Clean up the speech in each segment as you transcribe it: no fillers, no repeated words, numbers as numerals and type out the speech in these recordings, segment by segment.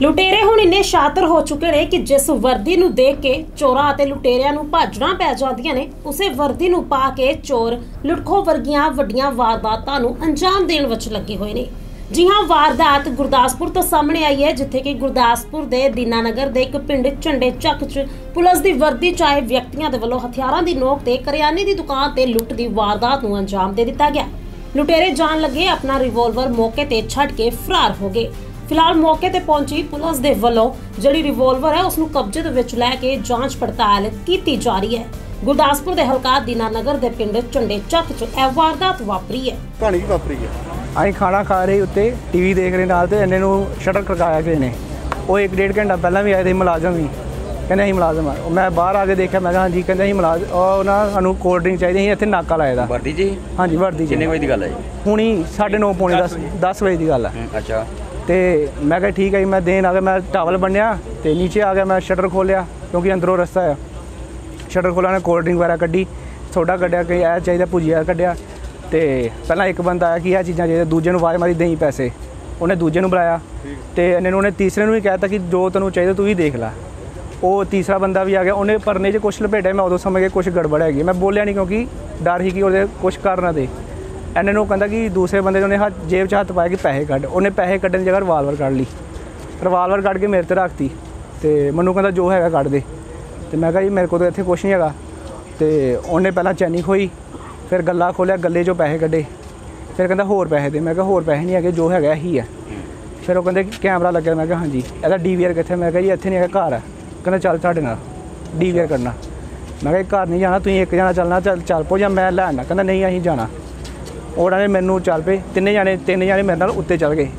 लुटेरे हुण इन्ने शातिर हो चुके ने कि जिस वर्दी नूं देख के चोरां अते लुटेरियां नूं भाजना पै जांदियां ने, उसे वर्दी नूं पा के चोर लुटखो वर्गियां वड्डियां वारदातां नूं अंजाम देण विच लगे होए ने। जी हाँ, वारदात गुरदासपुर तो सामने आई है, जिथे कि गुरदासपुर दे दीनानगर दे एक पिंड झंडे चक च पुलिस दी वर्दी च आए व्यक्तियों के वल्लों हथियारां दी नोक ते करियाने दी दुकान ते लुट दी वारदात नूं अंजाम दे दिता गया। लुटेरे जान लगे अपना रिवॉल्वर मौके ते छड्ड के फरार हो गए। फिलहाल मौके ते पहुंची पुलिस दे वल्लों जिहड़ी रिवॉल्वर है उसनूं कब्जे दे विच लैके जांच पड़ताल कीती जा रही है। गुरदासपुर दे हलका दीनानगर दे पिंड झंडे चक च यह वारदात वापरी है। कहानी की वापरी है, ਅਸੀਂ ਖਾਣਾ ਖਾ ਰਹੇ ਉੱਤੇ ਟੀਵੀ ਦੇਖ ਰਹੇ ਨਾਲ ਤੇ ਇਹਨੇ ਨੂੰ ਸ਼ਟਰ ਖੜਕਾਇਆ ਕਿਸੇ ਨੇ। ਉਹ 1.5 ਘੰਟਾ ਪਹਿਲਾਂ ਵੀ ਆਏ ਤੇ ਮੁਲਾਜ਼ਮ ਵੀ ਕਹਿੰਦੇ ਅਸੀਂ ਮੁਲਾਜ਼ਮ ਆ। ਮੈਂ ਬਾਹਰ ਆ ਕੇ ਦੇਖਿਆ, ਮੈਂ ਕਿਹਾ ਹਾਂਜੀ, ਕਹਿੰਦੇ ਅਸੀਂ ਮੁਲਾਜ਼ਮ ਉਹ ਨਾ ਸਾਨੂੰ ਕੋਲਡ ਡਰਿੰਕ ਚਾਹੀਦੀ ਸੀ, ਇੱਥੇ ਨਾਕਾ ਲਾਇਆ ਦਾ ਵਰਦੀ ਜੀ। ਹਾਂਜੀ ਵਰਦੀ। ਕਿੰਨੇ ਵਜੇ ਦੀ ਗੱਲ ਹੈ ਜੀ? ਹੁਣੀ 9:30 ਪੌਣੇ 10 ਵਜੇ ਦੀ ਗੱਲ ਹੈ। ਅੱਛਾ। ਤੇ ਮੈਂ ਕਿਹਾ ਠੀਕ ਹੈ ਜੀ, ਮੈਂ ਦੇਣ ਆ ਗਿਆ, ਮੈਂ ਟਾਵਲ ਬੰਨਿਆ ਤੇ ਨੀਚੇ ਆ ਗਿਆ, ਮੈਂ ਸ਼ਟਰ ਖੋਲਿਆ ਕਿਉਂਕਿ ਅੰਦਰੋਂ ਰਸਤਾ ਆ। ਸ਼ਟਰ ਖੋਲ੍ਹਿਆ ਨੇ ਕੋਲਡ ਡਰਿੰਕ ਵਗੈਰਾ ਕੱਢੀ, ਸੋਡਾ ਕੱਢਿਆ, ਕਿ ਇਹ ਚਾਹੀਦਾ, ਭੁਜੀਆ ਕੱਢਿਆ। ਤੇ ਪਹਿਲਾਂ ਇੱਕ ਬੰਦਾ ਆਇਆ ਕਿ ਇਹ ਚੀਜ਼ਾਂ ਚਾਹੀਦਾ, ਦੂਜੇ ਨੂੰ ਆਵਾਜ਼ ਮਾਰੀ ਦੇਈ ਪੈਸੇ, ਉਹਨੇ ਦੂਜੇ ਨੂੰ ਬੁਲਾਇਆ ਤੇ ਇਹਨੇ ਨੂੰ ਉਹਨੇ ਤੀਸਰੇ ਨੂੰ ਵੀ ਕਹਿ ਤਾ ਕਿ ਜੋ ਤੈਨੂੰ ਚਾਹੀਦਾ ਤੂੰ ਹੀ ਦੇਖ ਲੈ। ਉਹ ਤੀਸਰਾ ਬੰਦਾ ਵੀ ਆ ਗਿਆ, ਉਹਨੇ ਪਰਨੇ 'ਚ ਕੁਛ ਲਪੇਟਿਆ। ਮੈਂ ਉਦੋਂ ਸਮਝ ਗਿਆ ਕੁਛ ਗੜਬੜ ਹੈਗੀ, ਮੈਂ ਬੋਲਿਆ ਨਹੀਂ ਕਿਉਂਕਿ ਡਰ ਸੀ ਕਿ ਉਹਦੇ ਕੁਛ ਕਰ ਨਾ ਦੇ। ਇਹਨੇ ਨੂੰ ਕਹਿੰਦਾ ਕਿ ਦੂਸਰੇ ਬੰਦੇ ਨੇ ਉਹਨੇ ਜੇਬ 'ਚ ਹੱਥ ਪਾਇਆ ਕਿ ਪੈਸੇ ਕੱਢ। ਉਹਨੇ ਪੈਸੇ ਕੱਢਣ ਦੀ ਜਗ੍ਹਾ ਰਿਵਾਲਵਰ ਕੱਢ ਲਈ, ਰਿਵਾਲਵਰ ਕੱਢ ਕੇ ਮੇਰੇ 'ਤੇ ਰੱਖਤੀ ਤੇ ਮੈਨੂੰ ਕਹਿੰਦਾ ਜੋ ਹੈਗਾ ਕੱਢ ਦੇ। ਤੇ ਮੈਂ ਕਿਹਾ ਜੀ ਮੇਰੇ ਕੋਲ ਤਾਂ ਇੱਥੇ ਕੁਛ ਨਹੀਂ ਹੈਗਾ। ਤੇ ਉਹਨੇ ਪਹਿਲਾਂ ਚੈਨੀ ਖੋਈ, ਫਿਰ ਗੱਲਾ ਖੋਲ੍ਹਿਆ, ਗੱਲੇ 'ਚੋਂ ਪੈਸੇ ਕੱਢੇ। ਫਿਰ ਕਹਿੰਦਾ ਹੋਰ ਪੈਸੇ ਦੇ। ਮੈਂ ਕਿਹਾ ਹੋਰ ਪੈਸੇ ਨਹੀਂ ਹੈਗੇ, ਜੋ ਹੈਗਾ ਇਹੀ ਹੈ। ਫਿਰ ਉਹ ਕਹਿੰਦੇ ਕੈਮਰਾ ਲੱਗਿਆ। ਮੈਂ ਕਿਹਾ ਹਾਂਜੀ। ਇਹਦਾ DVR ਕਿੱਥੇ? ਮੈਂ ਕਿਹਾ ਜੀ ਇੱਥੇ ਨਹੀਂ ਹੈਗਾ, ਘਰ ਹੈ। ਕਹਿੰਦਾ ਚੱਲ ਸਾਡੇ ਨਾਲ DVR ਕਰਨਾ। ਮੈਂ ਕਿਹਾ ਘਰ ਨਹੀਂ ਜਾਣਾ, ਤੁਸੀਂ ਇੱਕ ਜਣਾ ਚੱਲਣਾ, ਚੱਲ ਪੋ ਜਾਂ ਮੈਂ ਲੈਣਾ। ਕਹਿੰਦਾ ਨਹੀਂ ਅਸੀਂ ਜਾਣਾ। ਉਹਨਾਂ ਨੇ ਮੈਨੂੰ ਚੱਲ ਪਏ, ਤਿੰਨ ਜਾਣੇ ਮੇਰੇ ਨਾਲ ਉੱਤੇ ਚੱਲ ਗਏ।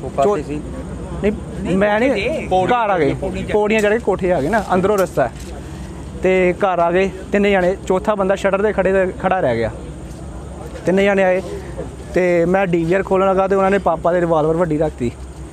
ਨਹੀਂ ਮੈਂ ਨਹੀਂ, ਘਰ ਆ ਗਏ, ਪੌੜੀਆਂ ਚੜ੍ਹ ਕੇ ਕੋਠੇ ਆ ਗਏ ਨਾ, ਅੰਦਰੋਂ ਰਸਤਾ ਤੇ ਘਰ ਆ ਗਏ ਤਿੰਨੇ ਜਾਣੇ। ਚੌਥਾ ਬੰਦਾ ਸ਼ਟਰ ਦੇ ਖੜਾ ਰਹਿ ਗਿਆ। ਤਿੰਨੇ ਜਾਣੇ ਆਏ ਤੇ ਮੈਂ DVR ਖੋਲ੍ਹਣ ਲੱਗਾ ਤੇ ਉਹਨਾਂ ਨੇ ਪਾਪਾ ਦੇ ਰਿਵਾਲਵਰ ਵੱਡੀ ਰੱਖਤੀ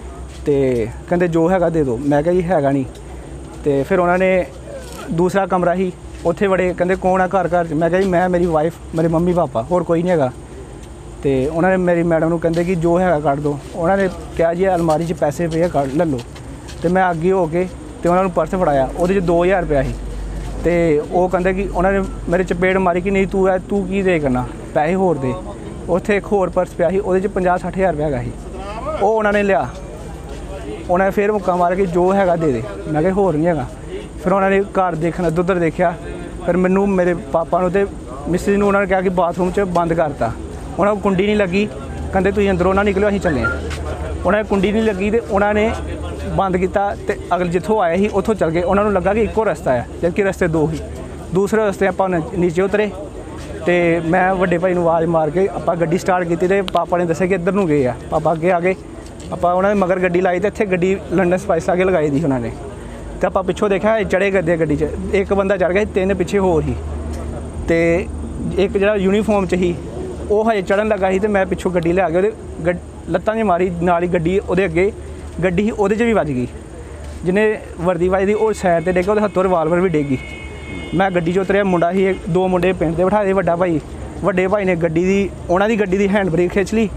ਤੇ ਕਹਿੰਦੇ ਜੋ ਹੈਗਾ ਦੇ ਦਿਓ। ਮੈਂ ਕਿਹਾ ਜੀ ਹੈਗਾ ਨਹੀਂ। ਤੇ ਫਿਰ ਉਹਨਾਂ ਨੇ ਦੂਸਰਾ ਕਮਰਾ ਸੀ ਉੱਥੇ ਵੜੇ, ਕਹਿੰਦੇ ਕੌਣ ਆ ਘਰ 'ਚ? ਮੈਂ ਕਿਹਾ ਜੀ ਮੈਂ, ਮੇਰੀ ਵਾਈਫ, ਮੇਰੇ ਮੰਮੀ ਪਾਪਾ, ਹੋਰ ਕੋਈ ਨਹੀਂ ਹੈਗਾ। ਤੇ ਉਹਨਾਂ ਨੇ ਮੇਰੀ ਮੈਡਮ ਨੂੰ ਕਹਿੰਦੇ ਕਿ ਜੋ ਹੈਗਾ ਕੱਢ ਦਿਓ। ਉਹਨਾਂ ਨੇ ਕਿਹਾ ਜੀ ਅਲਮਾਰੀ 'ਚ ਪੈਸੇ ਪਏ ਆ, ਕੱਢ ਲੈ ਲਓ। ਤੇ ਮੈਂ ਅੱਗੇ ਹੋ ਕੇ ਤੇ ਉਹਨਾਂ ਨੂੰ ਪਰਸ ਫੜਾਇਆ, ਉਹਦੇ 'ਚ 2000 ਰੁਪਇਆ ਸੀ। ਤੇ ਉਹ ਕਹਿੰਦੇ ਕਿ ਉਹਨਾਂ ਨੇ ਮੇਰੇ ਚਪੇੜ ਮਾਰੀ ਕਿ ਨਹੀਂ ਤੂੰ ਕੀ ਦੇ ਕਰਨਾ, ਪੈਸੇ ਹੋਰ ਦੇ। ਉੱਥੇ ਇੱਕ ਹੋਰ ਪਰਸ ਪਿਆ ਸੀ, ਉਹਦੇ 'ਚ 50-60 ਹਜ਼ਾਰ ਰੁਪਇਆ ਹੈਗਾ ਸੀ। ਉਹ ਉਹਨਾਂ ਨੇ ਲਿਆ। ਉਹਨਾਂ ਨੇ ਫਿਰ ਮੁੱਕਾ ਮਾਰ ਕੇ ਜੋ ਹੈਗਾ ਦੇ ਦੇ। ਮੈਂ ਕਿਹਾ ਹੋਰ ਨਹੀਂ ਹੈਗਾ। ਫਿਰ ਉਹਨਾਂ ਨੇ ਘਰ ਦੇਖਣਾ, ਉੱਧਰ ਦੇਖਿਆ। ਫਿਰ ਮੈਨੂੰ, ਮੇਰੇ ਪਾਪਾ ਨੂੰ ਤੇ ਮਿਸਿਸ ਨੂੰ ਉਹਨਾਂ ਨੇ ਕਿਹਾ ਕਿ ਬਾਥਰੂਮ 'ਚ ਬੰਦ ਕਰਤਾ। ਉਹਨਾਂ ਨੂੰ ਕੁੰਡੀ ਨਹੀਂ ਲੱਗੀ, ਕਹਿੰਦੇ ਤੁਸੀਂ ਅੰਦਰੋਂ ਨਾ ਨਿਕਲਿਓ, ਅਸੀਂ ਚੱਲੇ ਹਾਂ। ਉਹਨਾਂ ਨੇ ਕੁੰਡੀ ਨਹੀਂ ਲੱਗੀ ਤੇ ਉਹਨਾਂ ਨੇ ਬੰਦ ਕੀਤਾ ਤੇ ਅਗਲੇ ਜਿੱਥੋਂ ਆਏ ਸੀ ਉੱਥੋਂ ਚੱਲ ਗਏ। ਉਹਨਾਂ ਨੂੰ ਲੱਗਾ ਕਿ ਇੱਕੋ ਰਸਤਾ ਹੈ, ਜਦਕਿ ਰਸਤੇ ਦੋ ਸੀ। ਦੂਸਰੇ ਰਸਤੇ ਆਪਾਂ ਨੀਚੇ ਉਤਰੇ ਤੇ ਮੈਂ ਵੱਡੇ ਭਾਈ ਨੂੰ ਆਵਾਜ਼ ਮਾਰ ਕੇ ਆਪਾਂ ਗੱਡੀ ਸਟਾਰਟ ਕੀਤੀ ਤੇ ਪਾਪਾ ਨੇ ਦੱਸਿਆ ਕਿ ਇੱਧਰ ਨੂੰ ਗਏ ਆ। ਪਾਪਾ ਅੱਗੇ ਆ ਗਏ, ਆਪਾਂ ਉਹਨਾਂ ਨੇ ਮਗਰ ਗੱਡੀ ਲਾਈ ਤੇ ਇੱਥੇ ਗੱਡੀ ਲੰਡਨ ਸਪਾਈਸ ਆ ਕੇ ਲਗਾਈ ਦੀ ਉਹਨਾਂ ਨੇ। ਤੇ ਆਪਾਂ ਪਿੱਛੋਂ ਦੇਖਿਆ ਚੜ੍ਹੇ ਕਰਦੇ ਗੱਡੀ 'ਚ, ਇੱਕ ਬੰਦਾ ਚੜ੍ਹ ਗਿਆ, ਤਿੰਨ ਪਿੱਛੇ ਹੋਰ ਸੀ ਤੇ ਇੱਕ ਜਿਹੜਾ ਯੂਨੀਫਾਰਮ 'ਚ ਸੀ ਉਹ ਹਜੇ ਚੜ੍ਹਨ ਲੱਗਾ ਸੀ। ਤੇ ਮੈਂ ਪਿੱਛੋਂ ਗੱਡੀ ਲਿਆ ਕੇ ਉਹਦੇ ਲੱਤਾਂ 'ਚ ਮਾਰੀ, ਨਾਲ ਹੀ ਗੱਡੀ ਉਹਦੇ ਅੱਗੇ ਗੱਡੀ ਸੀ, ਉਹਦੇ 'ਚ ਵੀ ਵੱਜ ਗਈ। ਜਿਹਨੇ ਵਰਦੀ ਵੱਜਦੀ ਉਹ ਸਾਈਡ 'ਤੇ ਡਿੱਗ ਗਿਆ, ਉਹਦੇ ਹੱਥੋਂ ਰਿਵਾਲਵਰ ਵੀ ਡਿੱਗ ਗਈ। ਮੈਂ ਗੱਡੀ 'ਚ ਉਤਰਿਆ, ਮੁੰਡਾ ਸੀ, ਦੋ ਮੁੰਡੇ ਪਿੰਡ ਦੇ ਬਿਠਾ ਦੇ। ਵੱਡੇ ਭਾਈ ਨੇ ਉਹਨਾਂ ਦੀ ਗੱਡੀ ਦੀ ਹੈਂਡ ਬ੍ਰੇਕ ਖਿੱਚ ਲਈ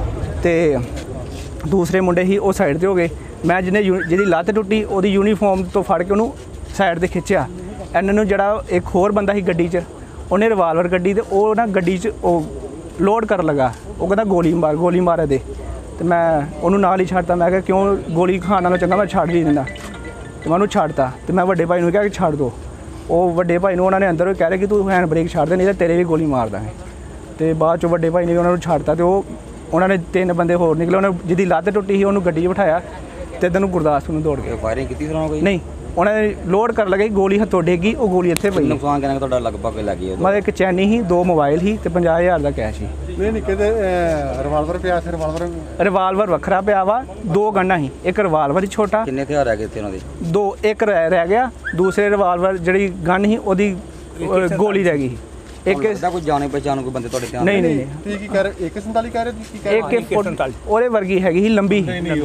ਤੇ ਦੂਸਰੇ ਮੁੰਡੇ ਸੀ ਉਹ ਸਾਈਡ 'ਤੇ ਹੋ ਗਏ। ਮੈਂ ਜਿਹਦੀ ਲੱਤ ਟੁੱਟੀ ਉਹਦੀ ਯੂਨੀਫਾਰਮ ਤੋਂ ਫੜ ਕੇ ਉਹਨੂੰ ਸਾਈਡ 'ਤੇ ਖਿੱਚਿਆ। ਇਹਨਾਂ ਨੂੰ ਜਿਹੜਾ ਇੱਕ ਹੋਰ ਬੰਦਾ ਸੀ ਗੱਡੀ 'ਚ, ਉਹਨੇ ਰਿਵਾਲਵਰ ਕੱਢੀ ਤੇ ਉਹ ਨਾ ਗੱਡੀ 'ਚ ਉਹ ਲੋਡ ਕਰਨ ਲੱਗਾ। ਉਹ ਕਹਿੰਦਾ ਗੋਲੀ ਮਾਰ ਇਹਦੇ। ਤੇ ਮੈਂ ਉਹਨੂੰ ਨਾਲ ਹੀ ਛੱਡਤਾ। ਮੈਂ ਕਿਹਾ ਕਿਉਂ, ਗੋਲੀ ਖਾਣ ਨਾਲੋਂ ਚੰਗਾ ਮੈਂ ਛੱਡ ਵੀ ਦਿੰਦਾ। ਤੇ ਮੈਂ ਉਹਨੂੰ ਛੱਡਤਾ ਤੇ ਮੈਂ ਵੱਡੇ ਭਾਈ ਨੂੰ ਕਿਹਾ ਕਿ ਛੱਡ ਦਿਓ। ਉਹ ਵੱਡੇ ਭਾਈ ਨੂੰ ਉਹਨਾਂ ਨੇ ਅੰਦਰੋਂ ਕਹਿ ਰਹੇ ਕਿ ਤੂੰ ਹੈਂਡ ਬ੍ਰੇਕ ਛੱਡ ਦੇ, ਨਹੀਂ ਤਾਂ ਤੇਰੇ ਵੀ ਗੋਲੀ ਮਾਰ ਦਾਂਗੇ। ਤੇ ਬਾਅਦ 'ਚੋਂ ਵੱਡੇ ਭਾਈ ਨੇ ਉਹਨਾਂ ਨੂੰ ਛੱਡਤਾ ਤੇ ਉਹਨਾਂ ਨੇ ਤਿੰਨ ਬੰਦੇ ਹੋਰ ਨਿਕਲੇ। ਉਹਨੇ ਜਿਹਦੀ ਲੱਤ ਟੁੱਟੀ ਸੀ ਉਹਨੂੰ ਗੱਡੀ 'ਚ ਬਿਠਾਇਆ ਤੇ ਇੱਧਰ ਨੂੰ ਗੁਰਦਾਸਪੁਰ ਨੂੰ ਦੌੜ ਗਏ। ਫਾਇਰਿੰਗ ਕੀਤੀ ਫਿਰ ਕੋਈ ਨਹੀਂ, ਉਹਨਾਂ ਨੇ ਲੋਡ ਕਰਨ ਲੱਗੇ, ਗੋਲੀ ਹੱਥੋਂ ਡੇਗੀ, ਉਹ ਗੋਲੀ ਇੱਥੇ ਪਈ। ਨੁਕਸਾਨ ਕਿੰਨਾ ਤੁਹਾਡਾ ਲਗਭਗ ਲੱਗੀ? ਮਤਲਬ ਇੱਕ ਚੈਨੀ ਸੀ, 2 ਮੋਬਾਈਲ ਸੀ ਤੇ 50,000 ਦਾ ਕੈਸ਼ ਸੀ। ਨਹੀਂ ਕਿਤੇ ਰਿਵਾਲਵਰ ਪਿਆ ਸੀ? ਰਿਵਾਲਵਰ ਵੱਖਰਾ ਪਿਆ ਵਾ, 2 ਗੰਨਾਂ ਸੀ, ਇੱਕ ਰਿਵਾਲਵਰ ਹੀ ਛੋਟਾ। ਕਿੰਨੇ ਹਥਿਆਰ ਹੈਗੇ ਇੱਥੇ ਉਹਨਾਂ ਦੇ? 2, ਇੱਕ ਰਹਿ ਗਿਆ। ਦੂਸਰੇ ਰਿਵਾਲਵਰ ਜਿਹੜੀ ਗਨ ਸੀ ਉਹਦੀ ਗੋਲੀ ਰਹਿ ਗਈ। ਇੱਕ ਕੋਈ ਜਾਣੇ ਪਹਿਚਾਣ ਕੋਈ ਬੰਦੇ ਤੁਹਾਡੇ ਧਿਆਨ? ਨਹੀਂ। ਤੁਸੀਂ ਕੀ ਕਹਿ ਰਹੇ? 147 ਕਹਿ ਰਹੇ ਤੁਸੀਂ? ਕੀ ਕਹਿ ਰਹੇ? 1 ਉਹਦੇ ਵਰਗੀ ਹੈਗੀ ਸੀ, ਲੰਬੀ।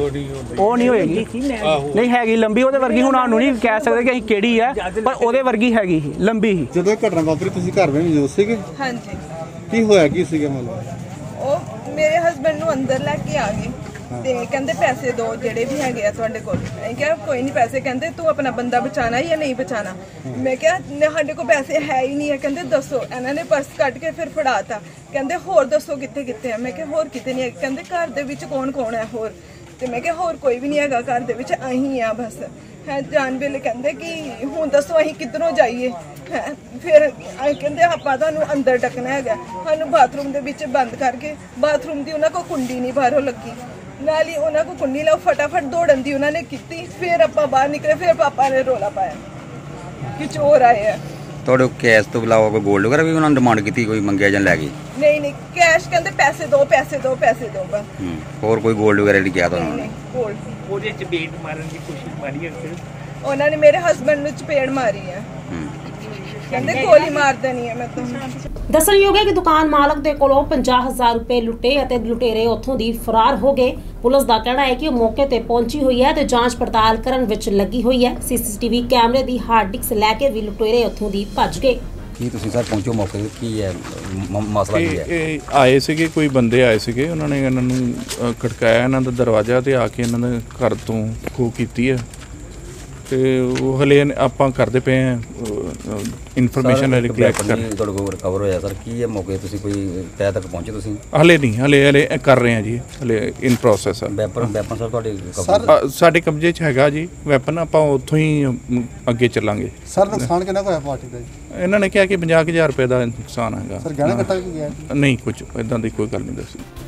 ਉਹ ਨਹੀਂ ਹੋਏਗੀ, ਨਹੀਂ ਹੈਗੀ ਲੰਬੀ ਉਹਦੇ ਵਰਗੀ। ਹੁਣ ਸਾਨੂੰ ਨਹੀਂ ਕਹਿ ਸਕਦੇ ਕਿ ਅਸੀਂ ਕਿਹੜੀ ਆ, ਪਰ ਉਹਦੇ ਵਰਗੀ ਹੈਗੀ ਸੀ, ਲੰਬੀ ਸੀ। ਜਦੋਂ ਘਟਨਾ ਵਾਪਰੀ ਤੁਸੀਂ ਘਰ ਵਿੱਚ ਮੌਜੂਦ ਸੀਗੇ? ਹਾਂਜੀ। ਕੀ ਹੋਇਆ ਕੀ ਸੀਗਾ? ਮਤਲਬ ਉਹ ਮੇਰੇ ਹਸਬੰਡ ਨੂੰ ਅੰਦਰ ਲੈ ਕੇ ਆ ਗਏ ਤੇ ਕਹਿੰਦੇ ਪੈਸੇ ਦੋ ਜਿਹੜੇ ਵੀ ਹੈਗੇ ਆ ਤੁਹਾਡੇ ਕੋਲ। ਮੈਂ ਕਿਹਾ ਕੋਈ ਨਹੀਂ ਪੈਸੇ। ਕਹਿੰਦੇ ਤੂੰ ਆਪਣਾ ਬੰਦਾ ਬਚਾਣਾ ਜਾਂ ਨਹੀਂ ਬਚਾਣਾ। ਮੈਂ ਕਿਹਾ ਸਾਡੇ ਕੋਲ ਪੈਸੇ ਹੈ ਹੀ ਨਹੀਂ ਹੈ। ਕਹਿੰਦੇ ਦੱਸੋ। ਇਹਨਾਂ ਨੇ ਪਰਸ ਕੱਢ ਕੇ ਫਿਰ ਫੜਾਤਾ। ਕਹਿੰਦੇ ਹੋਰ ਦੱਸੋ ਕਿੱਥੇ ਕਿੱਥੇ ਆ। ਮੈਂ ਕਿਹਾ ਹੋਰ ਕਿਤੇ ਨਹੀਂ ਹੈ। ਕਹਿੰਦੇ ਘਰ ਦੇ ਵਿੱਚ ਕੌਣ ਕੌਣ ਹੈ ਹੋਰ। ਤੇ ਮੈਂ ਕਿਹਾ ਹੋਰ ਕੋਈ ਵੀ ਨਹੀਂ ਹੈਗਾ ਘਰ ਦੇ ਵਿੱਚ, ਅਸੀਂ ਆ ਬਸ। ਹੈ ਜਾਣ ਵੇਲੇ ਕਹਿੰਦੇ ਕਿ ਹੁਣ ਦੱਸੋ ਅਸੀਂ ਕਿੱਧਰੋਂ ਜਾਈਏ। ਹੈ ਫਿਰ ਅਸੀਂ ਕਹਿੰਦੇ ਆਪਾਂ ਤੁਹਾਨੂੰ ਅੰਦਰ ਡੱਕਣਾ ਹੈਗਾ। ਸਾਨੂੰ ਬਾਥਰੂਮ ਦੇ ਵਿੱਚ ਬੰਦ ਕਰਕੇ, ਬਾਥਰੂਮ ਦੀ ਉਹਨਾਂ ਕੋਲ ਕੁੰਡੀ ਨਹੀਂ ਬਾਹਰੋਂ ਲੱਗੀ, ਨਾਲ ਹੀ ਉਹਨਾਂ ਕੋਲ ਕੁੰਡੀ ਲਾਓ, ਫਟਾਫਟ ਦੌੜਨ ਦੀ ਉਹਨਾਂ ਨੇ ਕੀਤੀ। ਫਿਰ ਆਪਾਂ ਬਾਹਰ ਨਿਕਲੇ। ਫਿਰ ਪਾਪਾ ਨੇ ਰੋਲਾ ਪਾਇਆ ਕਿ ਚੋਰ ਆਏ ਆ। ਤੁਹਾਡੇ ਕੈਸ਼ ਤੋਂ ਇਲਾਵਾ ਕੋਈ ਗੋਲਡ ਵਗੈਰਾ ਵੀ ਉਹਨਾਂ ਨੇ ਡਿਮਾਂਡ ਕੀਤੀ, ਕੋਈ ਮੰਗਿਆ ਜਾਂ ਲੈ ਗਏ? ਨਹੀਂ ਕੈਸ਼ ਕਹਿੰਦੇ ਪੈਸੇ ਦੋ ਪੈਸੇ ਦੋ ਪੈਸੇ ਦੋ ਬਸ। ਹੋਰ ਕੋਈ ਗੋਲਡ ਵਗੈਰਾ ਨਹੀਂ ਕਿਹਾ ਤੁਹਾਨੂੰ? ਨਹੀਂ ਗੋਲਡ। ਉਹਦੇ ਚਪੇੜ ਮਾਰਨ ਦੀ ਕੋਸ਼ਿਸ਼ ਮਾਰੀ ਹੈ ਫਿਰ ਉਹਨਾਂ ਨੇ ਮੇਰੇ ਹਸਬੰਡ ਨੂੰ ਚਪੇੜ ਮਾਰੀ ਹੈ। ਕਹਿੰਦੇ ਗੋਲੀ ਮਾਰ ਦੇਣੀ ਹੈ ਮੈਂ ਤੁਹਾਨੂੰ। ਦੱਸਣਯੋਗ ਹੈ ਕਿ ਦੁਕਾਨ ਮਾਲਕ ਦੇ ਕੋਲੋਂ 50,000 ਰੁਪਏ ਲੁੱਟੇ ਅਤੇ ਲੁਟੇਰੇ ਉੱਥੋਂ ਦੀ ਫਰਾਰ ਹੋ ਗਏ। ਪੁਲਿਸ ਦਾ ਕਹਿਣਾ ਹੈ ਕਿ ਉਹ ਮੌਕੇ ਤੇ ਪਹੁੰਚੀ ਹੋਈ ਹੈ ਤੇ ਜਾਂਚ ਪੜਤਾਲ ਕਰਨ ਵਿੱਚ ਲੱਗੀ ਹੋਈ ਹੈ। ਸੀਸੀਟੀਵੀ ਕੈਮਰੇ ਦੀ ਹਾਰਡ ਡਿਸਕ ਲੈ ਕੇ ਵੀ ਲੁਟੇਰੇ ਉੱਥੋਂ ਦੀ ਭੱਜ ਗਏ। ਕੀ ਤੁਸੀਂ ਸਰ ਪਹੁੰਚੋ ਮੌਕੇ ਤੇ, ਕੀ ਹੈ ਮਸਲਾ ਕੀ ਹੈ? ਇਹ ਆਏ ਸੀਗੇ, ਕੋਈ ਬੰਦੇ ਆਏ ਸੀਗੇ, ਉਹਨਾਂ ਨੇ ਇਹਨਾਂ ਨੂੰ ਖੜਕਾਇਆ ਇਹਨਾਂ ਦਾ ਦਰਵਾਜ਼ਾ ਤੇ ਆ ਕੇ ਇਹਨਾਂ ਦੇ ਘਰ ਤੋਂ ਖੋਹ ਕੀਤੀ ਹੈ ਤੇ ਉਹ ਹਲੇ ਆਪਾਂ ਕਰਦੇ ਪਏ ਹਾਂ ਇਨਫੋਰਮੇਸ਼ਨ ਕਲੈਕਟ ਕਰ। ਤੁਹਾਡੇ ਕੋਲ ਰਿਕਵਰ ਹੋਇਆ ਸਰ, ਕੀ ਹੈ ਮੌਕੇ ਤੁਸੀਂ ਕੋਈ ਤਹਿ ਤੱਕ ਪਹੁੰਚੇ ਤੁਸੀਂ? ਹਲੇ ਨਹੀਂ, ਹਲੇ ਕਰ ਰਹੇ ਹਾਂ ਜੀ, ਹਲੇ ਇਨ ਪ੍ਰੋਸੈਸ ਆ। ਵੈਪਨ ਸਰ ਤੁਹਾਡੇ ਸਾਡੇ ਕਬਜ਼ੇ 'ਚ ਹੈਗਾ ਜੀ ਵੈਪਨ, ਆਪਾਂ ਉੱਥੋਂ ਹੀ ਅੱਗੇ ਚੱਲਾਂਗੇ। ਸਰ ਨੁਕਸਾਨ ਕਿੰਨਾ ਕੁ ਹੋਇਆ ਪਾਰਟੀ ਦਾ ਜੀ? ਇਹਨਾਂ ਨੇ ਕਿਹਾ ਕਿ 50,000 ਰੁਪਏ ਦਾ ਨੁਕਸਾਨ ਹੈਗਾ। ਸਰ ਗਹਿਣਾ ਕੱਟਾ ਵੀ ਗਿਆ? ਨਹੀਂ, ਕੁਝ ਇਦਾਂ ਦੀ ਕੋਈ ਗੱਲ ਨਹੀਂ ਦੱਸੀ।